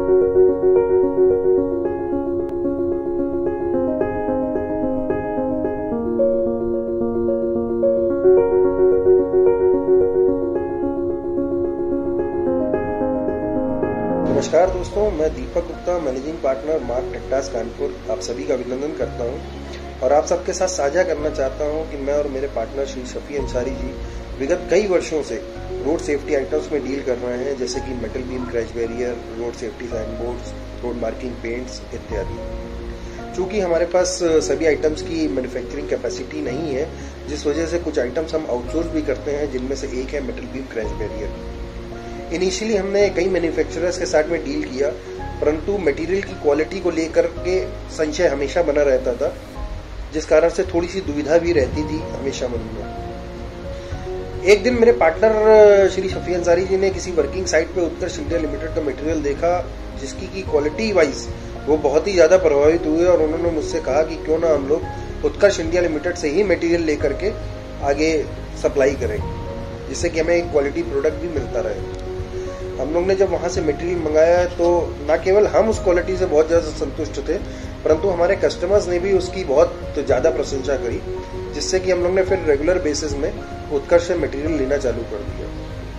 नमस्कार दोस्तों, मैं दीपक गुप्ता, मैनेजिंग पार्टनर मार्क टेक्टास कानपुर, आप सभी का अभिनंदन करता हूं और आप सबके साथ साझा करना चाहता हूं कि मैं और मेरे पार्टनर श्री शफी अंसारी जी विगत कई वर्षों से रोड सेफ्टी आइटम्स में डील कर रहे हैं, जैसे कि metal beam crash barrier, road safety sign boards, road marking paints इत्यादि। चूंकि हमारे पास सभी आइटम्स की मैन्युफैक्चरिंग कैपेसिटी नहीं है, जिस वजह से कुछ आइटम्स हम आउटसोर्स भी करते हैं, जिनमें से एक है metal beam crash barrier. Initially हमने कई मैन्युफैक्चरर्स के साथ में डील किया, परंतु मटेरियल की क्वालिटी को लेकर के संशय हमेशा बना रहता था, जिस कारण से थोड़ी सी दुविधा भी रहती थी हमेशा मन में। एक दिन मेरे पार्टनर श्री शफी अंसारी जी ने किसी वर्किंग साइट पे उत्कर्ष इंडिया लिमिटेड का मटेरियल देखा, जिसकी की क्वालिटी वाइज वो बहुत ही ज्यादा प्रभावित हुए और उन्होंने मुझसे कहा कि क्यों ना हम लोग उत्कर्ष इंडिया लिमिटेड से ही मटेरियल लेकर के आगे सप्लाई करें, जिससे कि हमें एक क्वालिटी प्रोडक्ट भी मिलता रहे। हम लोग ने जब वहां से मटेरियल मंगाया तो न केवल हम उस क्वालिटी से बहुत ज्यादा संतुष्ट थे, परंतु हमारे कस्टमर्स ने भी उसकी बहुत ज्यादा प्रशंसा करी, जिससे कि हम लोग ने फिर रेगुलर बेसिस में उत्कर्ष से मटेरियल लेना चालू कर दिया।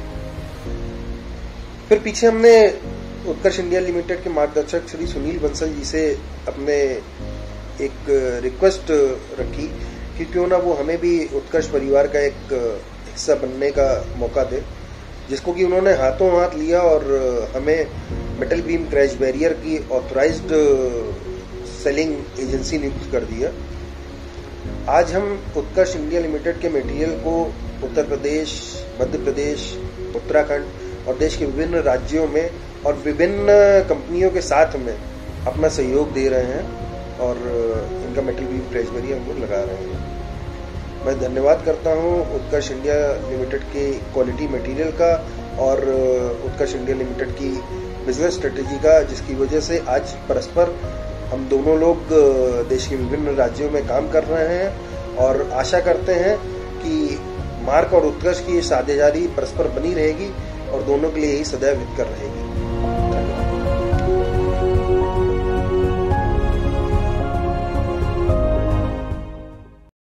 फिर पीछे हमने उत्कर्ष इंडिया लिमिटेड के मार्गदर्शक श्री सुनील बंसल जी से अपने एक रिक्वेस्ट रखी कि क्यों ना वो हमें भी उत्कर्ष परिवार का एक हिस्सा बनने का मौका दे, जिसको कि उन्होंने हाथों हाथ लिया और हमें मेटल बीम क्रैश बैरियर की ऑथराइज्ड सेलिंग एजेंसी नियुक्त कर दिया। आज हम उत्कर्ष इंडिया लिमिटेड के मटेरियल को उत्तर प्रदेश, मध्य प्रदेश, उत्तराखंड और देश के विभिन्न राज्यों में और विभिन्न कंपनियों के साथ में अपना सहयोग दे रहे हैं और इनका मेटल बीम क्रैश बैरियर हम लोग लगा रहे हैं। मैं धन्यवाद करता हूं उत्कर्ष इंडिया लिमिटेड के क्वालिटी मटेरियल का और उत्कर्ष इंडिया लिमिटेड की बिजनेस स्ट्रेटेजी का, जिसकी वजह से आज परस्पर हम दोनों लोग देश के विभिन्न राज्यों में काम कर रहे हैं और आशा करते हैं कि मार्क और उत्कर्ष की साझेदारी परस्पर बनी रहेगी और दोनों के लिए ही सदैव हितकर रहेगी।